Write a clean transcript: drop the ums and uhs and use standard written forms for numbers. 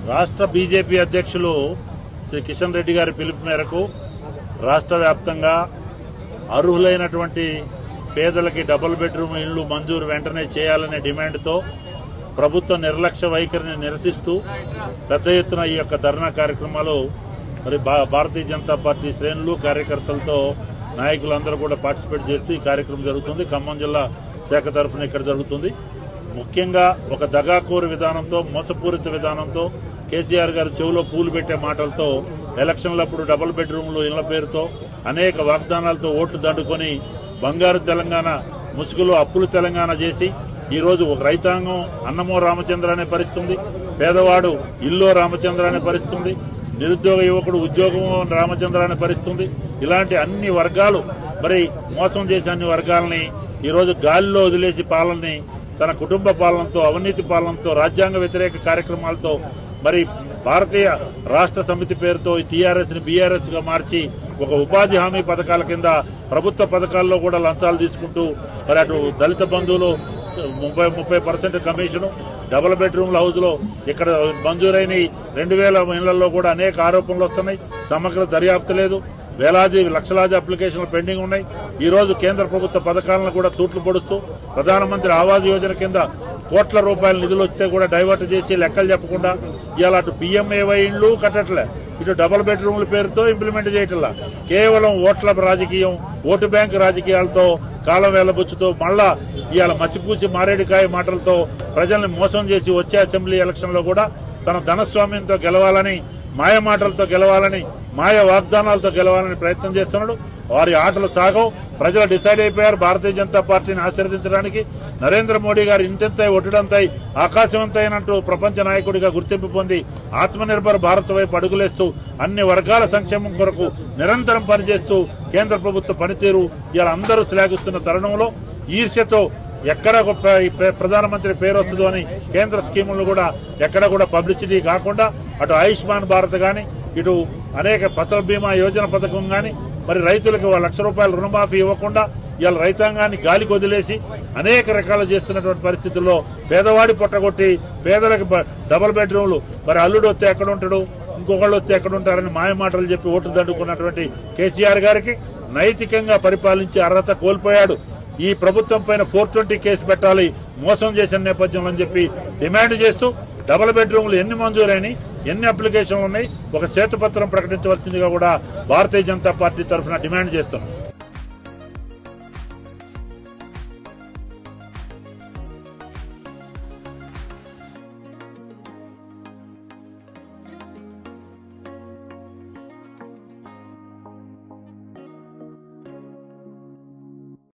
రాష్ట్ర బీజేపీ అధ్యక్షులు శ్రీ కిషన్ రెడ్డి గారి పిలుపు మేరకు రాష్ట్ర వ్యాప్తంగా అర్హులైనటువంటి పేదలకి డబుల్ బెడ్రూమ్ ఇళ్లు మంజూరు వెంటనే చేయాలనే డిమాండ్తో ప్రభుత్వ నిర్లక్ష్య వైఖరిని నిరసిస్తూ పెద్ద ఎత్తున ఈ యొక్క ధర్నా కార్యక్రమాలు మరి భారతీయ జనతా పార్టీ శ్రేణులు కార్యకర్తలతో నాయకులందరూ కూడా పార్టిసిపేట్ చేస్తూ ఈ కార్యక్రమం జరుగుతుంది. ఖమ్మం జిల్లా శాఖ తరఫున ఇక్కడ జరుగుతుంది. ముఖ్యంగా ఒక దగాకోరు విధానంతో, మోసపూరిత విధానంతో, కేసీఆర్ గారు చెవులో పూలు పెట్టే మాటలతో, ఎలక్షన్లప్పుడు డబుల్ బెడ్రూమ్లు ఇళ్ల పేరుతో అనేక వాగ్దానాలతో ఓట్లు దండుకొని బంగారు తెలంగాణ ముసుగులో అప్పులు తెలంగాణ చేసి ఈరోజు ఒక రైతాంగం అన్నమో రామచంద్ర అనే పరిస్థితుంది, పేదవాడు ఇల్లో రామచంద్ర అనే పరిస్థితుంది, నిరుద్యోగ యువకుడు ఉద్యోగం రామచంద్ర అనే పరిస్థితుంది. ఇలాంటి అన్ని వర్గాలు మరి మోసం చేసే అన్ని వర్గాలని ఈరోజు గాలిలో వదిలేసి పాలనని తన కుటుంబ పాలనతో, అవినీతి పాలనతో, రాజ్యాంగ వ్యతిరేక కార్యక్రమాలతో మరి భారతీయ రాష్ట్ర సమితి పేరుతో టీఆర్ఎస్ ని బీఆర్ఎస్ గా మార్చి ఒక ఉపాధి హామీ పథకాల కింద ప్రభుత్వ పథకాల్లో కూడా లంచాలు తీసుకుంటూ మరి అటు దళిత బంధువులు 30% కమిషను, డబుల్ బెడ్రూమ్ల హౌస్ లో ఇక్కడ మంజూరైన 2000 ఇళ్లలో కూడా అనేక ఆరోపణలు వస్తున్నాయి. సమగ్ర దర్యాప్తు లేదు. వేలాది లక్షలాది అప్లికేషన్లు పెండింగ్ ఉన్నాయి. ఈ రోజు కేంద్ర ప్రభుత్వ పథకాలను కూడా తూట్లు పొడుస్తూ ప్రధానమంత్రి ఆవాస్ యోజన కింద కోట్ల రూపాయల నిధులు వస్తే కూడా డైవర్ట్ చేసి లెక్కలు చెప్పకుండా ఇవాళ అటు PMAY ఇండ్లు కట్టట్లే, ఇటు డబుల్ బెడ్రూమ్ల పేరుతో ఇంప్లిమెంట్ చేయట్లా. కేవలం ఓట్ల రాజకీయం, ఓటు బ్యాంకు రాజకీయాలతో కాలం వెళ్లబుచ్చుతూ మళ్ళా ఇవాళ మసిపూసి మారేడుకాయ మాటలతో ప్రజల్ని మోసం చేసి వచ్చే అసెంబ్లీ ఎలక్షన్ లో కూడా తన ధనస్వామ్యంతో గెలవాలని, మాయ మాటలతో గెలవాలని, మాయ వాగ్దానాలతో గెలవాలని ప్రయత్నం చేస్తున్నాడు. వారి ఆటలు సాగవు. ప్రజలు డిసైడ్ అయిపోయారు భారతీయ జనతా పార్టీని ఆశీర్వదించడానికి. నరేంద్ర మోడీ గారు ఇంతెంతై ఒడ్డుడంతై ఆకాశవంతైనంటూ ప్రపంచ నాయకుడిగా గుర్తింపు పొంది ఆత్మనిర్భర్ భారత్ వైపు అడుగులేస్తూ అన్ని వర్గాల సంక్షేమం కొరకు నిరంతరం పనిచేస్తూ కేంద్ర ప్రభుత్వ పనితీరు ఇలా అందరూ శ్లాఘిస్తున్న తరుణంలో ఈర్ష్యతో ఎక్కడ ప్రధానమంత్రి పేరు వస్తుందో అని కేంద్ర స్కీములను కూడా ఎక్కడ కూడా పబ్లిసిటీ కాకుండా అటు ఆయుష్మాన్ భారత్ గాని, ఇటు అనేక ఫసల్ బీమా యోజన పథకం గాని, మరి రైతులకు ₹1,00,000 రుణమాఫీ ఇవ్వకుండా ఇవాళ రైతాంగాన్ని గాలికి వదిలేసి అనేక రకాలు చేస్తున్నటువంటి పరిస్థితుల్లో పేదవాడి పొట్టగొట్టి పేదలకు డబుల్ బెడ్రూమ్లు మరి అల్లుడు వస్తే ఎక్కడ ఉంటాడు, ఇంకొకళ్ళు వస్తే ఎక్కడ ఉంటారని మాయమాటలు చెప్పి ఓట్లు దండుకున్నటువంటి కేసీఆర్ గారికి నైతికంగా పరిపాలించే అర్హత కోల్పోయాడు. ఈ ప్రభుత్వం పైన 420 కేసు పెట్టాలి మోసం చేసిన నేపథ్యంలో అని చెప్పి డిమాండ్ చేస్తూ డబుల్ బెడ్రూమ్లు ఎన్ని మంజూరైనాయి, ఎన్ని అప్లికేషన్లు ఉన్నాయి, ఒక శ్వేతపత్రం ప్రకటించవలసిందిగా కూడా భారతీయ జనతా పార్టీ తరఫున డిమాండ్ చేస్తున్నాం.